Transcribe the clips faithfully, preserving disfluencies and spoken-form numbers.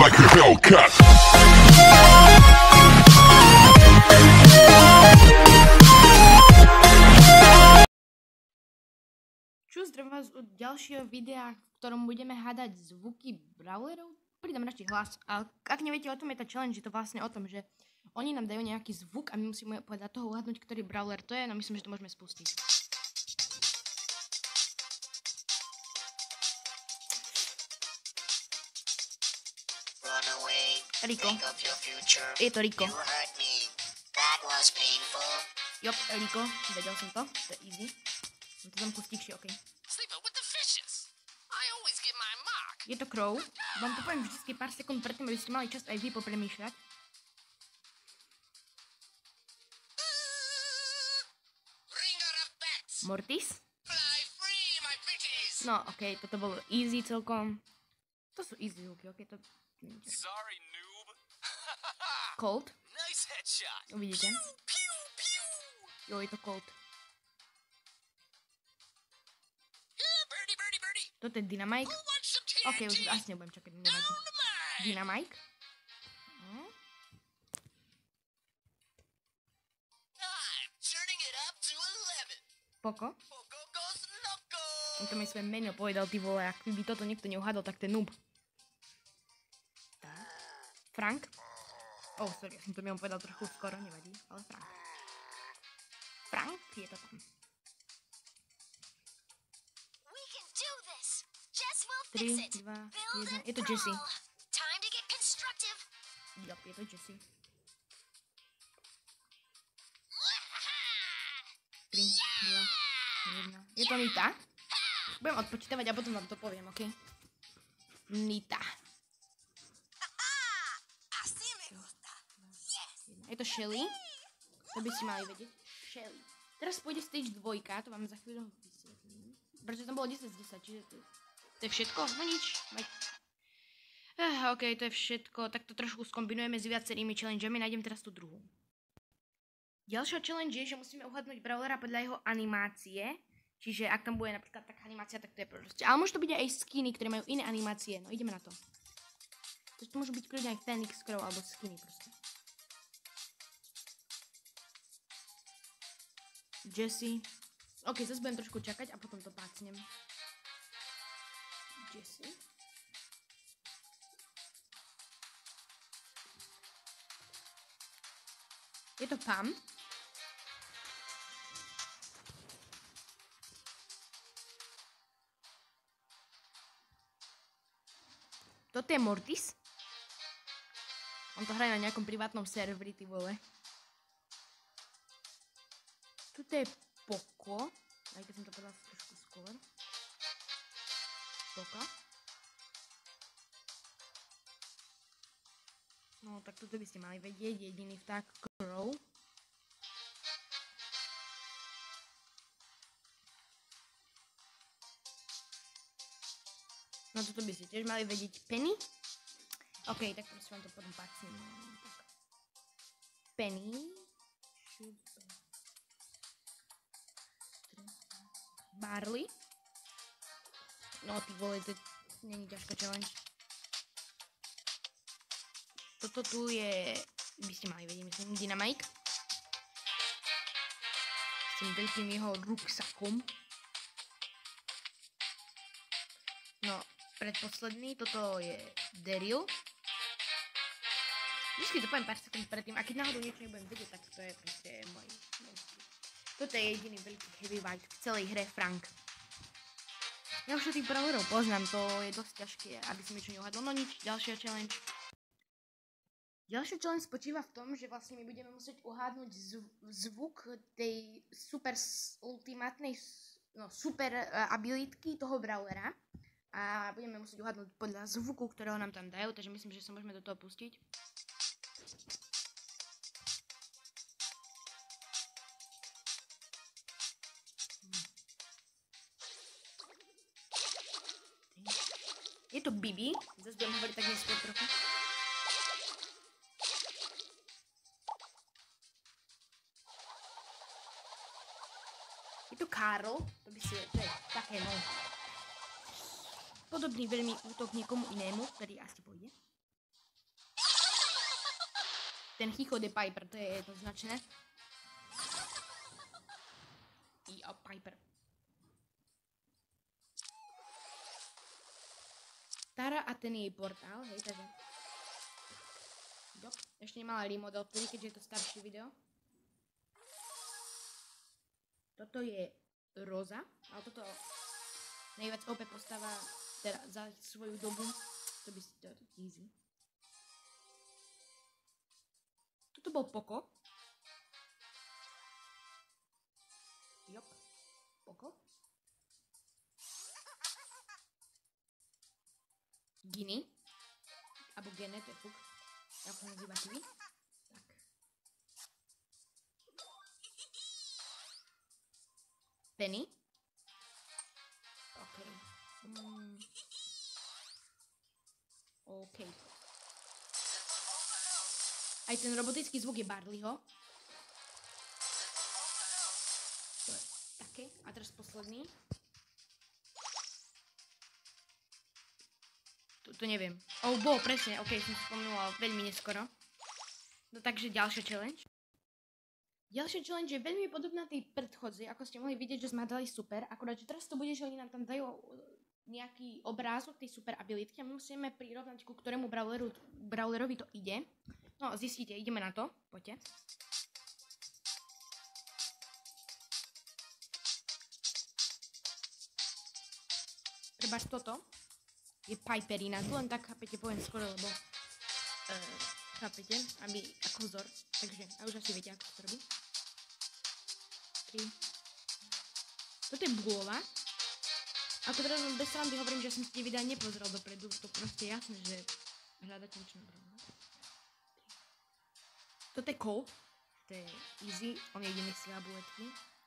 like a Hellcat. Čo zdravím vás od ďalšieho videa, v ktorom budeme hádať zvuky brawlerov. Pridám radšej hlas. A ak neviete o tom, je tá challenge, je to vlastne o tom, že oni nám dajú nejaký zvuk a my musíme podľa toho uhadnúť, ktorý brawler to je, no myslím, že to môžeme spustiť. Rico. Je to Rico. Jop, Rico, vedel som to, to je easy. Som to zamku stichšie, okej. Je to Crow. Vám to poviem vždycky pár sekúnd predtým, aby ste mali čas aj vy popremýšľať. Mortis. No, okej, toto bolo easy celkom. To sú easy zvuky, okej, to... Colt. Uvidíte. Jo, je to Colt. Toto je Dynamite. Ok, už asi nebudem čakať, nevadí. Dynamite. Hm. Poco. On to mi svoje meno povedal, ty vole, ak by toto niekto neuhádol, tak to je noob. Frank. Oh, sorry, ja som to mi on povedal trochu skoro, nevadí, ale Frank. Frank, je to tam. tri, dva, jedna, je to Jessie. Jop, je to Jessie. tri, dva, jedna, je to Nita. Budem odpočítavať a potom vám to poviem, ok? Nita. Je to Shelly. To by si mali vedieť. Shelly. Teraz pôjde stage dvojka, to vám za chvíľu vysvetlím. Pretože tam bolo desať z desať, čiže to, to je všetko? No nič. Uh, ok, to je všetko. Tak to trošku skombinujeme s viacerými challengeami. Nájdem teraz tú druhú. Ďalšia challenge je, že musíme uhadnúť brawlera podľa jeho animácie. Čiže ak tam bude napríklad taká animácia, tak to je proste. Ale môže to byť aj skiny, ktoré majú iné animácie. No ideme na to. To môžu byť kľudne aj Phoenix Crow alebo skiny proste. Jessie. Ok, zase budem trošku čakať a potom to pácnem. Jessie. Je to Pam. Toto je Mortis. On to hraje na nejakom privátnom serveri, ty vole. Tuto je Poco, aj keď som to povedala trošku skôr. Poco. No, tak toto by ste mali vedieť, jediný vták Crow. No, toto by ste tiež mali vedieť Penny. Ok, tak prosím vám to potom pácnem. Penny. Barley. No ty vole, to není ťažká challenge. Toto tu je, by ste mali vedieť, myslím, Dynamite. S tým veľkým jeho ruksakom. No, predposledný, toto je Daryl. Vždycky to poviem pár sekúnd predtým, a keď náhodou niečo nebudem vedieť, tak to je proste môj... Toto je jediný veľký heavyweight v celej hre, Frank. Ja už tých brawlerov poznám, to je dosť ťažké, aby som niečo neuhadol. No nič, ďalšia challenge. Ďalšia challenge spočíva v tom, že vlastne my budeme musieť uhádnuť zv zvuk tej super ultimátnej, no super uh, abilitky toho brawlera. A budeme musieť uhádnuť podľa zvuku, ktorého nám tam dajú, takže myslím, že sa môžeme do toho pustiť. Je to Bibi, zase budem hovoriť tak neskôr trochu. Je to Karl, to by si, to je také no. Podobný veľmi útok niekomu inému, ktorý asi pôjde. Ten chichot je Piper, to je jednoznačné. Jo, Piper. Tara a ten jej portál, hej, takže... Jo, ešte nemala remodel vtedy, keďže je to staršie video. Toto je Roza, ale toto najviac ó pé postava teda za svoju dobu. To by si to je easy. Toto bol Poco. Jop, Poco. Ginny. Abo Gene, to je fuk. Jak ho nazývate vy? Tak. Penny. OK. Mm. OK. Aj ten robotický zvuk je Barleyho. To je také. A teraz posledný. To, to neviem. Oh, bol, presne. OK, som spomínala veľmi neskoro. No takže ďalšia challenge. Ďalšia challenge je veľmi podobná tej predchodzej, ako ste mohli vidieť, že sme dali super. Akurát, že teraz to bude, že oni nám tam dajú nejaký obrázok tej super abilitky a my musíme prirovnať, ku ktorému brawleru, brawlerovi to ide. No, zistíte, ideme na to. Poďte. Trebárs toto je Piperina. Tu len tak, chápete, poviem skoro, lebo uh, chápete, aby ako vzor. Takže, a už asi viete, ako to robí. Toto je Bulova. Ako teraz bez srandy hovorím, že som si tie videa nepozrel dopredu, to proste jasné, že hľadáte niečo na bravo. Toto je Cole, to je easy, on je jediný si buletky.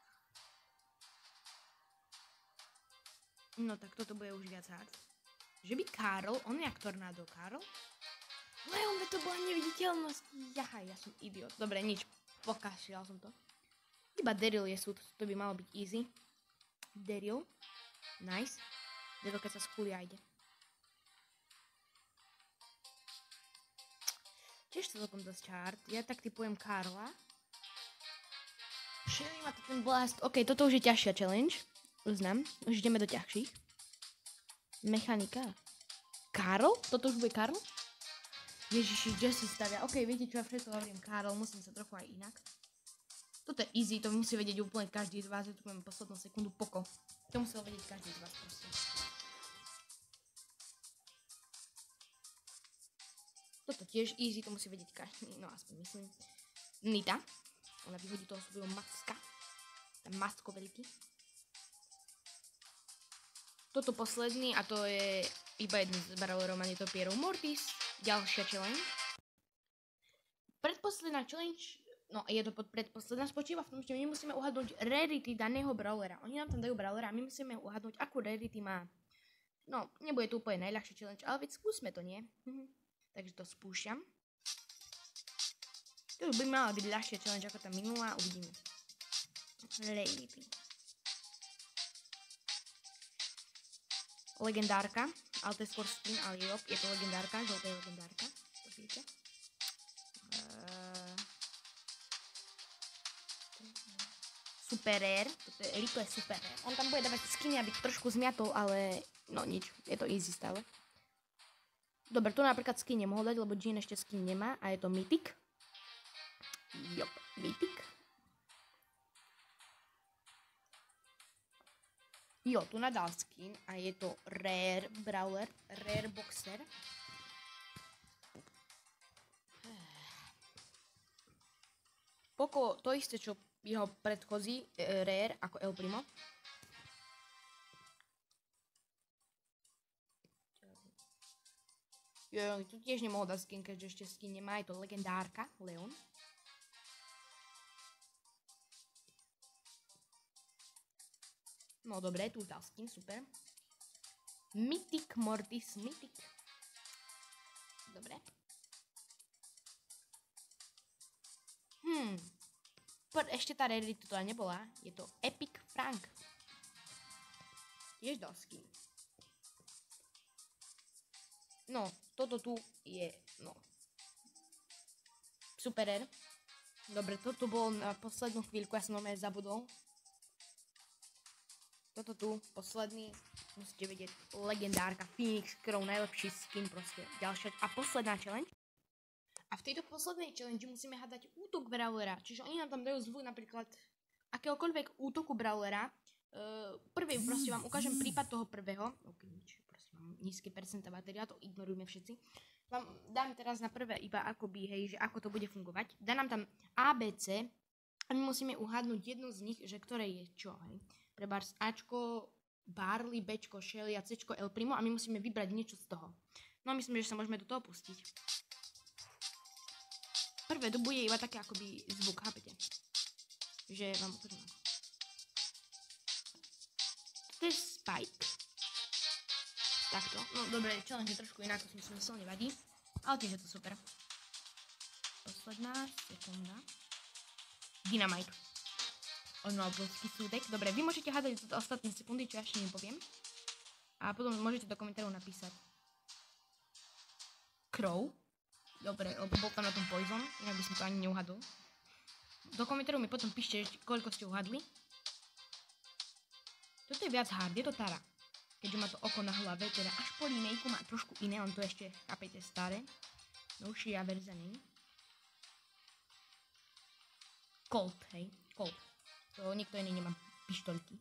No tak toto bude už viac hard. Že by Karl, on je jak Tornado Karl. Leon, to bola neviditeľnosť. Jaha, ja som idiot. Dobre, nič, pokašľal som to. Iba Daryl je súd, to by malo byť easy. Daryl. Nice. Daryl, keď sa skúli a ide. Tiež to celkom dosť hard. Ja tak typujem Karla. Shelly má to ten blast. OK, toto už je ťažšia challenge. Uznám. Už ideme do ťažších. Mechanika. Karl? Toto už bude Karl? Ježiši, Jesse stavia. OK, viete čo, ja všetko hovorím Karl, musím sa trochu aj inak. Toto je easy, to musí vedieť úplne každý z vás, že tu máme poslednú sekundu Poco. To musel vedieť každý z vás proste. Toto tiež easy, to musí vedieť každý, no aspoň myslím. Nita, ona vyhodí toho svojho macka. Tam macko veľký. Toto posledný a to je iba jeden z brawlerov a netopierov Mortis. Ďalšia challenge. Predposledná challenge, no je to pod predposledná, spočíva v tom, že my musíme uhadnúť rarity daného brawlera. Oni nám tam dajú brawlera a my musíme uhadnúť, akú rarity má. No, nebude to úplne najľahšie challenge, ale veď skúsme to, nie? Mhm. Takže to spúšťam. To by mala byť ľahšia challenge ako tá minulá, uvidíme. Rarity. Legendárka, ale to je skôr skin, ale jo, je to legendárka, žltá je legendárka, to viete. Uh, super rare, toto je Rico je super rare. On tam bude dávať skiny, aby trošku zmiatol, ale no nič, je to easy stále. Dobre, tu napríklad skin nemohol dať, lebo Jean ešte skin nemá a je to Mythic. Jop, Mythic. Jo, tu nadal skin a je to Rare Brawler, Rare Boxer. Poco to isté, čo jeho predchozí e, Rare ako El Primo. Jo, tu tiež nemohol dať skin, keďže ešte skin nemá, je to legendárka, Leon. No dobre, tu už dal skin, super. Mythic Mortis, Mythic. Dobre. Hmm. Ešte tá rarity to nebola. Je to Epic Frank. Tiež dal skin. No, toto tu je, no. Superer. Dobre, toto bolo na poslednú chvíľku, ja som normálne zabudol. Toto tu, posledný, musíte vedieť, legendárka Phoenix Crow, najlepší skin proste. Ďalšia a posledná challenge. A v tejto poslednej challenge musíme hádať útok Brawlera, čiže oni nám tam dajú zvuk napríklad akéhokoľvek útoku Brawlera. Uh, prvý proste vám ukážem prípad toho prvého. Ok, nič, proste mám nízke percenta batéria, to ignorujme všetci. Vám dám teraz na prvé iba akoby, hej, že ako to bude fungovať. Dá nám tam A, B, C a my musíme uhádnuť jednu z nich, že ktoré je čo, hej. Prebárs Ačko, Barley, Bčko, Shelly a Cčko, El Primo a my musíme vybrať niečo z toho. No a myslím, že sa môžeme do toho pustiť. Prvé to bude iba také akoby zvuk, chápete? Že vám ukážem. To je Spike. Takto. No dobre, challenge je trošku inak, ako som si myslel, nevadí. Ale tiež je to super. Posledná sekunda. Dynamite. On mal obrovský súdek. Dobre, vy môžete hádať toto ostatné sekundy, čo ja ešte nepoviem. A potom môžete do komentárov napísať Crow. Dobre, lebo bol tam na tom Poison, inak by som to ani neuhadol. Do komentárov mi potom píšte, koľko ste uhadli. Toto je viac hard, je to Tara. Keďže má to oko na hlave, teda až po remakeu má trošku iné, on to ešte, chápete, staré. Novšia verzia není. Colt, hej, Colt. To nikto iný nemá pištoľky.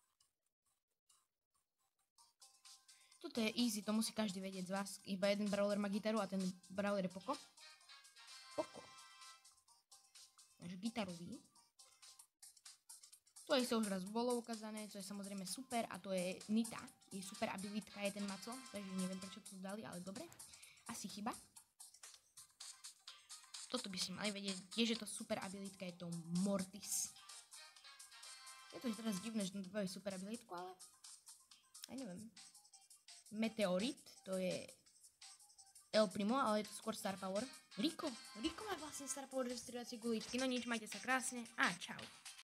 Toto je easy, to musí každý vedieť z vás. Iba jeden brawler má gitaru a ten brawler je Poco. Poco. Takže gitarový. To je sa už raz bolo ukázané, to je samozrejme super a to je Nita. Je super abilitka je ten maco, takže neviem prečo to dali, ale dobre. Asi chyba. Toto by si mali vedieť, tiež je to super abilitka, je to Mortis. Je to teraz divné, že to je super abilitku, ale aj neviem. Meteorit, to je El Primo, ale je to skôr Star Power. Rico, Rico má vlastne Star Power, že strieľacie guličky, no nič, majte sa krásne a čau.